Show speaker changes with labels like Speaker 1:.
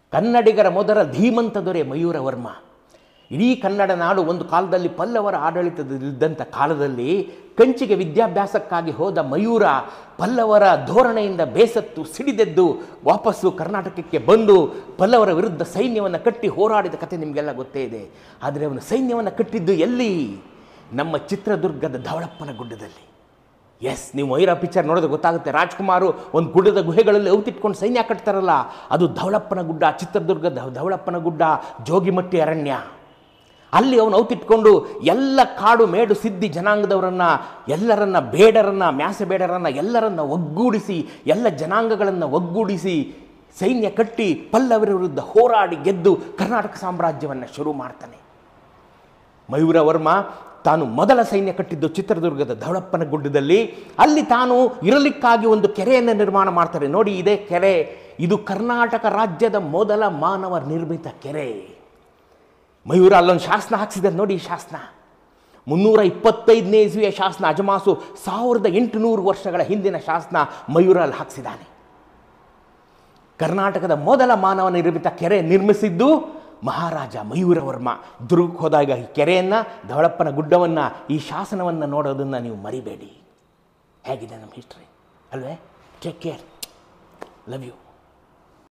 Speaker 1: ಕನ್ನಡಿಗರ ಮೊದಲ ಧೀಮಂತ ದೊರೆ ಮಯೂರವರ್ಮ. ಇಡೀ ಕನ್ನಡ ನಾಡು ಒಂದು ಕಾಲದಲ್ಲಿ ಪಲ್ಲವರ ಆಡಳಿತದಲ್ಲಿದ್ದಂಥ ಕಾಲದಲ್ಲಿ ಕಂಚಿಗೆ ವಿದ್ಯಾಭ್ಯಾಸಕ್ಕಾಗಿ ಹೋದ ಮಯೂರ ಪಲ್ಲವರ ಧೋರಣೆಯಿಂದ ಬೇಸತ್ತು ಸಿಡಿದೆದ್ದು ವಾಪಸ್ಸು ಕರ್ನಾಟಕಕ್ಕೆ ಬಂದು ಪಲ್ಲವರ ವಿರುದ್ಧ ಸೈನ್ಯವನ್ನು ಕಟ್ಟಿ ಹೋರಾಡಿದ ಕಥೆ ನಿಮಗೆಲ್ಲ ಗೊತ್ತೇ ಇದೆ. ಆದರೆ ಅವನು ಸೈನ್ಯವನ್ನು ಕಟ್ಟಿದ್ದು ಎಲ್ಲಿ? ನಮ್ಮ ಚಿತ್ರದುರ್ಗದ ಧವಳಪ್ಪನ ಗುಡ್ಡದಲ್ಲಿ. ಎಸ್, ನೀವು ಮಯೂರ ಪಿಕ್ಚರ್ ನೋಡೋದು ಗೊತ್ತಾಗುತ್ತೆ. ರಾಜ್ಕುಮಾರು ಒಂದು ಗುಡ್ಡದ ಗುಹೆಗಳಲ್ಲಿ ಔತಿಟ್ಕೊಂಡು ಸೈನ್ಯ ಕಟ್ತಾರಲ್ಲ, ಅದು ಧವಳಪ್ಪನ ಗುಡ್ಡ, ಚಿತ್ರದುರ್ಗದ ಧವಳಪ್ಪನ ಗುಡ್ಡ, ಜೋಗಿಮಟ್ಟಿ ಅರಣ್ಯ. ಅಲ್ಲಿ ಅವನು ಔತಿಟ್ಕೊಂಡು ಎಲ್ಲ ಕಾಡು ಮೇಡು ಸಿದ್ಧಿ ಜನಾಂಗದವರನ್ನು, ಎಲ್ಲರನ್ನ ಬೇಡರನ್ನು, ಮ್ಯಾಸೆ ಬೇಡರನ್ನು ಎಲ್ಲರನ್ನ ಒಗ್ಗೂಡಿಸಿ, ಎಲ್ಲ ಜನಾಂಗಗಳನ್ನು ಒಗ್ಗೂಡಿಸಿ ಸೈನ್ಯ ಕಟ್ಟಿ ಪಲ್ಲವರ ವಿರುದ್ಧ ಹೋರಾಡಿ ಗೆದ್ದು ಕರ್ನಾಟಕ ಸಾಮ್ರಾಜ್ಯವನ್ನು ಶುರು ಮಾಡ್ತಾನೆ. ಮಯೂರವರ್ಮ ತಾನು ಮೊದಲ ಸೈನ್ಯ ಕಟ್ಟಿದ್ದು ಚಿತ್ರದುರ್ಗದ ಧವಳಪ್ಪನ ಗುಡ್ಡದಲ್ಲಿ. ಅಲ್ಲಿ ತಾನು ಇರಲಿಕ್ಕಾಗಿ ಒಂದು ಕೆರೆಯನ್ನು ನಿರ್ಮಾಣ ಮಾಡ್ತಾರೆ. ನೋಡಿ, ಇದೇ ಕೆರೆ, ಇದು ಕರ್ನಾಟಕ ರಾಜ್ಯದ ಮೊದಲ ಮಾನವ ನಿರ್ಮಿತ ಕೆರೆ. ಮಯೂರ ಅಲ್ಲೊಂದು ಶಾಸನ ಹಾಕ್ಸಿದೆ ನೋಡಿ. ಈ ಶಾಸನ 325ನೇ ಇಸ್ವಿಯ ಶಾಸನ, ಅಜಮಾಸು 1800 ವರ್ಷಗಳ ಹಿಂದಿನ ಶಾಸನ ಮಯೂರ ಅಲ್ಲಿ ಹಾಕ್ಸಿದ್ದಾನೆ. ಕರ್ನಾಟಕದ ಮೊದಲ ಮಾನವ ನಿರ್ಮಿತ ಕೆರೆ ನಿರ್ಮಿಸಿದ್ದು ಮಹಾರಾಜ ಮಯೂರವರ್ಮ. ದುರ್ಗಕ್ಕೆ ಹೋದಾಗ ಈ ಕೆರೆಯನ್ನು, ಧವಳಪ್ಪನ ಗುಡ್ಡವನ್ನು, ಈ ಶಾಸನವನ್ನು ನೋಡೋದನ್ನು ನೀವು ಮರಿಬೇಡಿ. ಹೇಗಿದೆ ನಮ್ಮ ಹಿಸ್ಟ್ರಿ ಅಲ್ವೇ? Take care. Love you.